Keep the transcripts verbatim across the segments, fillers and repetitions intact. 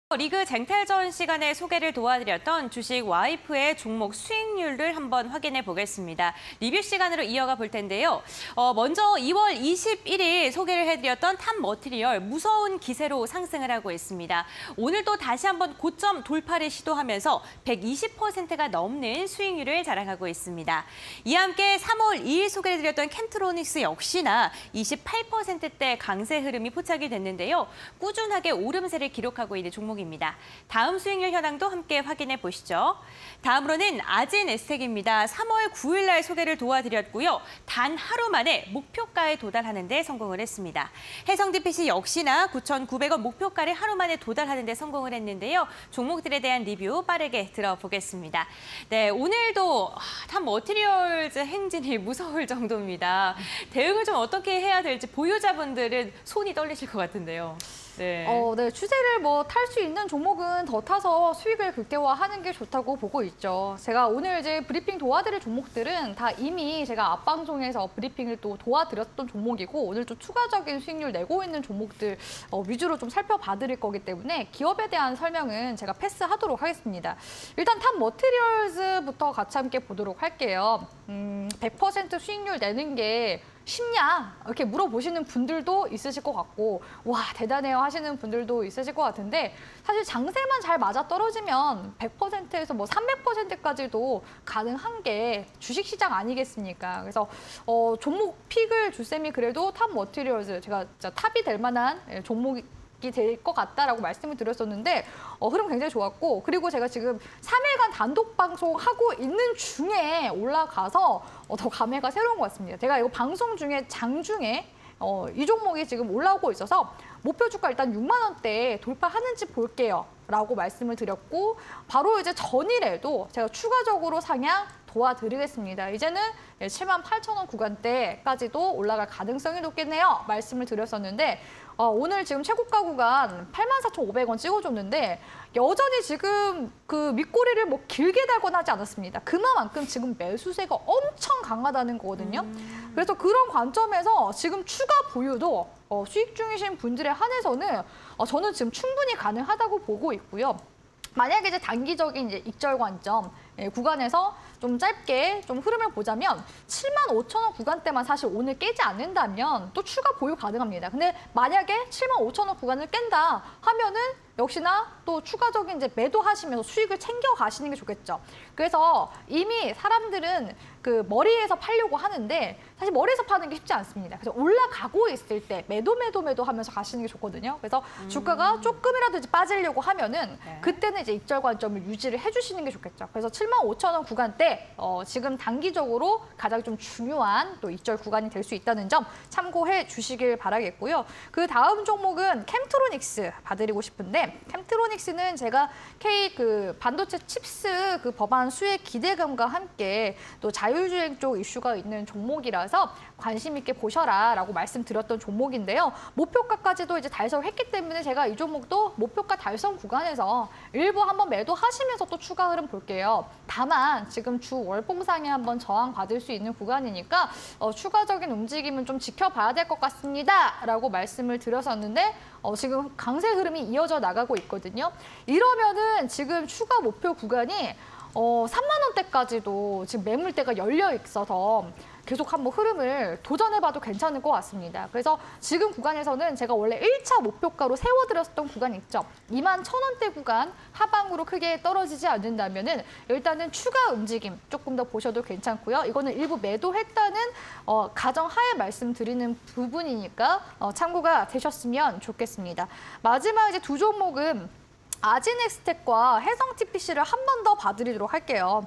리그 쟁탈전 시간에 소개를 도와드렸던 주식 와이프의 종목 수익률을 한번 확인해 보겠습니다. 리뷰 시간으로 이어가 볼 텐데요. 어, 먼저 이월 이십일일 소개를 해드렸던 탑 머티리얼 무서운 기세로 상승을 하고 있습니다. 오늘도 다시 한번 고점 돌파를 시도하면서 백이십 퍼센트가 넘는 수익률을 자랑하고 있습니다. 이와 함께 삼월 이일 소개를 드렸던 캠트로닉스 역시나 이십팔 퍼센트대 강세 흐름이 포착이 됐는데요. 꾸준하게 오름세를 기록하고 있는 종목입니다. 다음 수익률 현황도 함께 확인해 보시죠. 다음으로는 아진에스텍입니다. 삼월 구일 날 소개를 도와드렸고요. 단 하루 만에 목표가에 도달하는 데 성공을 했습니다. 해성디피씨 역시나 구천구백 원 목표가를 하루 만에 도달하는 데 성공을 했는데요. 종목들에 대한 리뷰 빠르게 들어보겠습니다. 네, 오늘도 탑 머티리얼즈 행진이 무서울 정도입니다. 대응을 좀 어떻게 해야 될지 보유자분들은 손이 떨리실 것 같은데요. 네. 어, 네. 추세를 뭐 탈 수 있는 종목은 더 타서 수익을 극대화하는 게 좋다고 보고 있죠. 제가 오늘 이제 브리핑 도와드릴 종목들은 다 이미 제가 앞방송에서 브리핑을 또 도와드렸던 종목이고 오늘 또 추가적인 수익률 내고 있는 종목들 어, 위주로 좀 살펴봐드릴 거기 때문에 기업에 대한 설명은 제가 패스하도록 하겠습니다. 일단 탑 머티리얼즈부터 같이 함께 보도록 할게요. 음, 백 퍼센트 수익률 내는 게 쉽냐? 이렇게 물어보시는 분들도 있으실 것 같고 와 대단해요 하시는 분들도 있으실 것 같은데 사실 장세만 잘 맞아떨어지면 백 퍼센트에서 뭐 삼백 퍼센트까지도 가능한 게 주식시장 아니겠습니까? 그래서 어, 종목 픽을 주쌤이 그래도 탑 머티리얼즈 제가 진짜 탑이 될 만한 종목이 될 것 같다라고 말씀을 드렸었는데 어, 흐름 굉장히 좋았고 그리고 제가 지금 삼 일간 단독 방송 하고 있는 중에 올라가서 어, 더 감회가 새로운 것 같습니다. 제가 이거 방송 중에 장중에 어, 이 종목이 지금 올라오고 있어서 목표 주가 일단 육만 원대 돌파하는지 볼게요 라고 말씀을 드렸고 바로 이제 전일에도 제가 추가적으로 상향 도와드리겠습니다. 이제는 칠만 팔천 원 구간대까지도 올라갈 가능성이 높겠네요. 말씀을 드렸었는데 어, 오늘 지금 최고가 구간 팔만 사천오백 원 찍어줬는데 여전히 지금 그 윗꼬리를 뭐 길게 달거나 하지 않았습니다. 그만큼 지금 매수세가 엄청 강하다는 거거든요. 음. 그래서 그런 관점에서 지금 추가 보유도 어, 수익 중이신 분들에 한해서는 어, 저는 지금 충분히 가능하다고 보고 있고요. 만약에 이제 단기적인 이제 익절 관점 예, 구간에서 좀 짧게 좀 흐름을 보자면 칠만 오천 원 구간대만 사실 오늘 깨지 않는다면 또 추가 보유 가능합니다. 근데 만약에 칠만 오천 원 구간을 깬다 하면은 역시나 또 추가적인 이제 매도하시면서 수익을 챙겨 가시는 게 좋겠죠. 그래서 이미 사람들은 그 머리에서 팔려고 하는데 사실 머리에서 파는 게 쉽지 않습니다. 그래서 올라가고 있을 때 매도 매도 매도 하면서 가시는 게 좋거든요. 그래서 음. 주가가 조금이라도 이제 빠지려고 하면은 네. 그때는 이제 익절 관점을 유지를 해주시는 게 좋겠죠. 그래서 칠만 오천 원 구간대 어, 지금 단기적으로 가장 좀 중요한 또 익절 구간이 될 수 있다는 점 참고해 주시길 바라겠고요. 그 다음 종목은 캠트로닉스 봐드리고 싶은데 캠트로닉스는 제가 K 그 반도체 칩스 그 법안 수혜 기대감과 함께 또 자율주행 쪽 이슈가 있는 종목이라서 관심 있게 보셔라라고 말씀드렸던 종목인데요. 목표가까지도 이제 달성했기 때문에 제가 이 종목도 목표가 달성 구간에서 일부 한번 매도하시면서 또 추가 흐름 볼게요. 다만 지금 주 월봉상에 한번 저항받을 수 있는 구간이니까 어, 추가적인 움직임은 좀 지켜봐야 될 것 같습니다라고 말씀을 드렸었는데 어, 지금 강세 흐름이 이어져 나가고 있거든요. 이러면은 지금 추가 목표 구간이 어, 삼만 원대까지도 지금 매물대가 열려 있어서 계속 한번 흐름을 도전해봐도 괜찮을 것 같습니다. 그래서 지금 구간에서는 제가 원래 일 차 목표가로 세워드렸던 구간 있죠. 이만 천 원대 구간 하방으로 크게 떨어지지 않는다면은 일단은 추가 움직임 조금 더 보셔도 괜찮고요. 이거는 일부 매도했다는 어, 가정하에 말씀드리는 부분이니까 어, 참고가 되셨으면 좋겠습니다. 마지막 이제 두 종목은 아진엑스텍과 해성티피씨를 한 번 더 봐드리도록 할게요.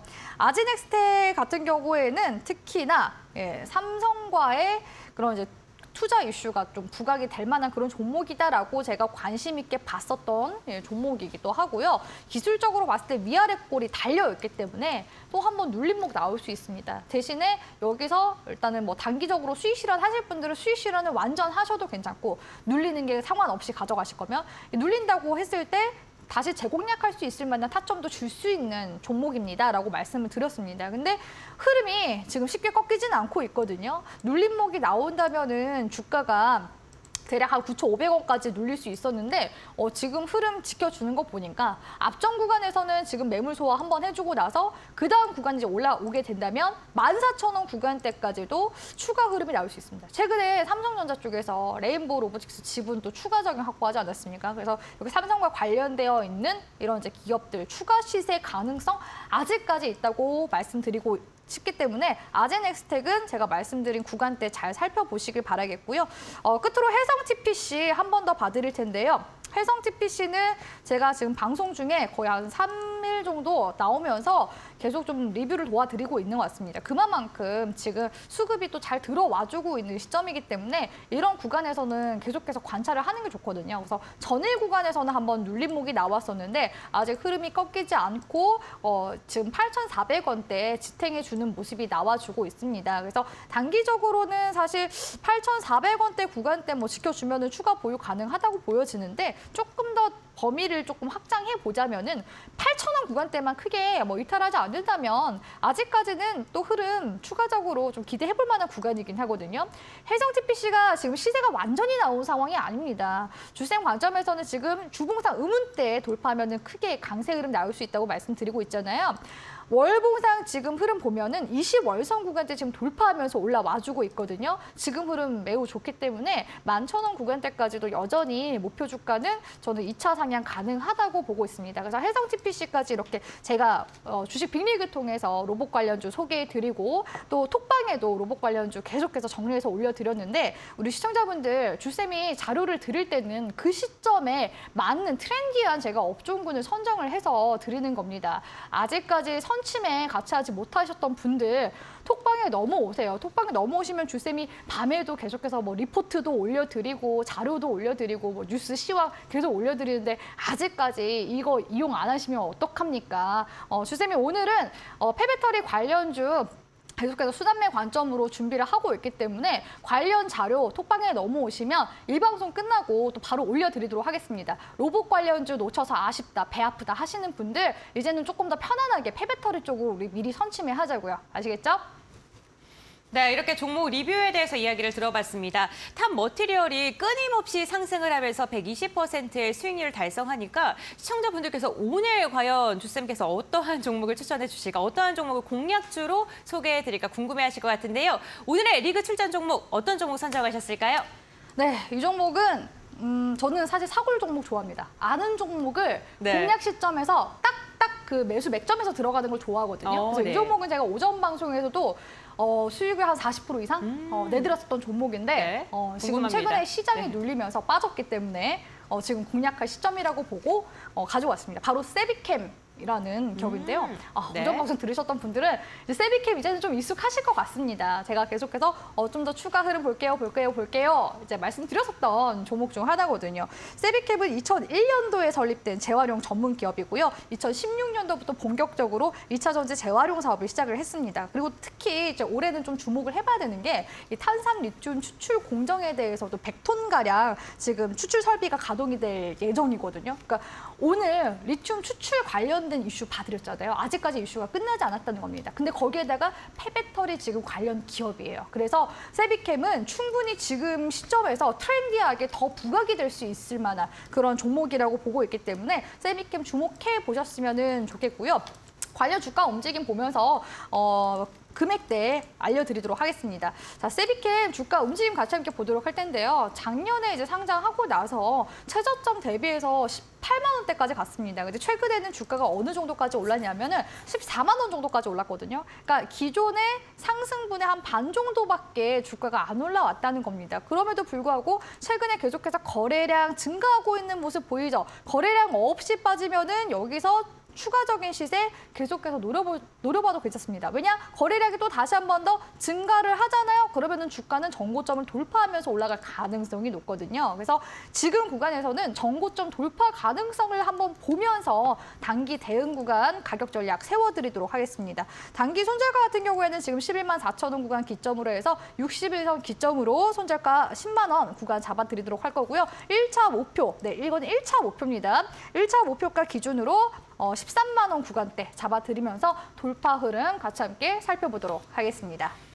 아진엑스텍 같은 경우에는 특히나 예, 삼성과의 그런 이제 투자 이슈가 좀 부각이 될 만한 그런 종목이다라고 제가 관심 있게 봤었던 예, 종목이기도 하고요. 기술적으로 봤을 때 위아래 골이 달려있기 때문에 또 한 번 눌림목 나올 수 있습니다. 대신에 여기서 일단은 뭐 단기적으로 수익 실현 하실 분들은 수익 실현을 완전 하셔도 괜찮고 눌리는 게 상관없이 가져가실 거면 눌린다고 했을 때 다시 재공략할 수 있을 만한 타점도 줄 수 있는 종목입니다라고 말씀을 드렸습니다. 근데 흐름이 지금 쉽게 꺾이지는 않고 있거든요. 눌림목이 나온다면은 주가가 대략 한 구천오백 원까지 눌릴 수 있었는데 어, 지금 흐름 지켜주는 거 보니까 앞전 구간에서는 지금 매물 소화 한번 해주고 나서 그 다음 구간 이제 올라오게 된다면 만 사천 원 구간대까지도 추가 흐름이 나올 수 있습니다. 최근에 삼성전자 쪽에서 레인보우 로보틱스 지분 또 추가적인 확보하지 않았습니까? 그래서 여기 삼성과 관련되어 있는 이런 이제 기업들 추가 시세 가능성 아직까지 있다고 말씀드리고 싶기 때문에 아제넥스텍은 제가 말씀드린 구간대 잘 살펴보시길 바라겠고요. 어, 끝으로 해성 티피씨 한 번 더 봐드릴 텐데요. 해성 티피씨는 제가 지금 방송 중에 거의 한 삼 일 정도 나오면서 계속 좀 리뷰를 도와드리고 있는 것 같습니다. 그만큼 지금 수급이 또 잘 들어와주고 있는 시점이기 때문에 이런 구간에서는 계속해서 관찰을 하는 게 좋거든요. 그래서 전일 구간에서는 한번 눌림목이 나왔었는데 아직 흐름이 꺾이지 않고 어, 지금 팔천사백 원대에 지탱해주는 모습이 나와주고 있습니다. 그래서 단기적으로는 사실 팔천사백 원대 구간대 뭐 지켜주면 추가 보유 가능하다고 보여지는데 조금 더 범위를 조금 확장해 보자면은 팔천 원 구간대만 크게 뭐 이탈하지 않는다면 아직까지는 또 흐름 추가적으로 좀 기대해 볼 만한 구간이긴 하거든요. 해성 티피씨가 지금 시세가 완전히 나온 상황이 아닙니다. 주생 관점에서는 지금 주봉상 음운대 돌파하면은 크게 강세 흐름 나올 수 있다고 말씀드리고 있잖아요. 월봉상 지금 흐름 보면은 이십 월선 구간대 지금 돌파하면서 올라와주고 있거든요. 지금 흐름 매우 좋기 때문에 만 천 원 구간대까지도 여전히 목표 주가는 저는 이 차 상향 가능하다고 보고 있습니다. 그래서 해성 티피씨까지 이렇게 제가 어, 주식 빅리그 통해서 로봇 관련주 소개해드리고 또 톡방에도 로봇 관련주 계속해서 정리해서 올려드렸는데 우리 시청자분들 주쌤이 자료를 드릴 때는 그 시점에 맞는 트렌디한 제가 업종군을 선정을 해서 드리는 겁니다. 아직까지 선침에 같이 하지 못하셨던 분들 톡방에 넘어오세요. 톡방에 넘어오시면 주쌤이 밤에도 계속해서 뭐 리포트도 올려드리고 자료도 올려드리고 뭐 뉴스 시황 계속 올려드리는데 아직까지 이거 이용 안 하시면 어떡합니까? 어, 주쌤이 오늘은 어, 폐배터리 관련주 계속해서 수단매 관점으로 준비를 하고 있기 때문에 관련 자료 톡방에 넘어오시면 이 방송 끝나고 또 바로 올려드리도록 하겠습니다. 로봇 관련주 놓쳐서 아쉽다, 배 아프다 하시는 분들 이제는 조금 더 편안하게 폐배터리 쪽으로 우리 미리 선침해 하자고요. 아시겠죠? 네, 이렇게 종목 리뷰에 대해서 이야기를 들어봤습니다. 탑 머티리얼이 끊임없이 상승을 하면서 백이십 퍼센트의 수익률을 달성하니까 시청자분들께서 오늘 과연 주쌤께서 어떠한 종목을 추천해 주실까, 어떠한 종목을 공략주로 소개해 드릴까 궁금해하실 것 같은데요. 오늘의 리그 출전 종목 어떤 종목 선정하셨을까요? 네, 이 종목은 음, 저는 사실 사골 종목 좋아합니다. 아는 종목을 네. 공략 시점에서 딱딱 그 매수 맥점에서 들어가는 걸 좋아하거든요. 어, 그래서 네. 이 종목은 제가 오전 방송에서도 어, 수익을 한 사십 퍼센트 이상 음. 어, 내드렸었던 종목인데 네, 어, 지금 궁금합니다. 최근에 시장이 네. 눌리면서 빠졌기 때문에 어, 지금 공략할 시점이라고 보고 어, 가져왔습니다. 바로 세비캠. 이라는 기업인데요. 음, 아, 네. 오전 방송 들으셨던 분들은 이제 세비캠 이제는 좀 익숙하실 것 같습니다. 제가 계속해서 어, 좀 더 추가 흐름 볼게요, 볼게요, 볼게요. 이제 말씀드렸었던 종목 중 하나거든요. 세비캠은 이천일 년도에 설립된 재활용 전문 기업이고요. 이천십육 년도부터 본격적으로 이 차 전지 재활용 사업을 시작을 했습니다. 그리고 특히 이제 올해는 좀 주목을 해봐야 되는 게 이 탄산 리튬 추출 공정에 대해서도 백 톤 가량 지금 추출 설비가 가동이 될 예정이거든요. 그러니까 오늘 리튬 추출 관련된 이슈 봐드렸잖아요. 아직까지 이슈가 끝나지 않았다는 겁니다. 근데 거기에다가 폐배터리 지금 관련 기업이에요. 그래서 세비캠은 충분히 지금 시점에서 트렌디하게 더 부각이 될 수 있을 만한 그런 종목이라고 보고 있기 때문에 세비캠 주목해 보셨으면 좋겠고요. 관련 주가 움직임 보면서 어, 금액대 알려드리도록 하겠습니다. 자, 세비캠 주가 움직임 같이 함께 보도록 할 텐데요. 작년에 이제 상장하고 나서 최저점 대비해서 십팔만 원대까지 갔습니다. 근데 최근에는 주가가 어느 정도까지 올랐냐면은 십사만 원 정도까지 올랐거든요. 그러니까 기존의 상승분의 한 반 정도밖에 주가가 안 올라왔다는 겁니다. 그럼에도 불구하고 최근에 계속해서 거래량 증가하고 있는 모습 보이죠? 거래량 없이 빠지면은 여기서 추가적인 시세 계속해서 노려보, 노려봐도 괜찮습니다. 왜냐? 거래량이 또 다시 한 번 더 증가를 하잖아요. 그러면은 주가는 정고점을 돌파하면서 올라갈 가능성이 높거든요. 그래서 지금 구간에서는 정고점 돌파 가능성을 한번 보면서 단기 대응 구간 가격 전략 세워드리도록 하겠습니다. 단기 손절가 같은 경우에는 지금 십일만 사천 원 구간 기점으로 해서 육십일 선 기점으로 손절가 십만 원 구간 잡아드리도록 할 거고요. 일 차 목표, 네, 이거는 일 차 목표입니다. 일 차 목표가 기준으로 어, 십삼만 원 구간대 잡아드리면서 돌파 흐름 같이 함께 살펴보도록 하겠습니다.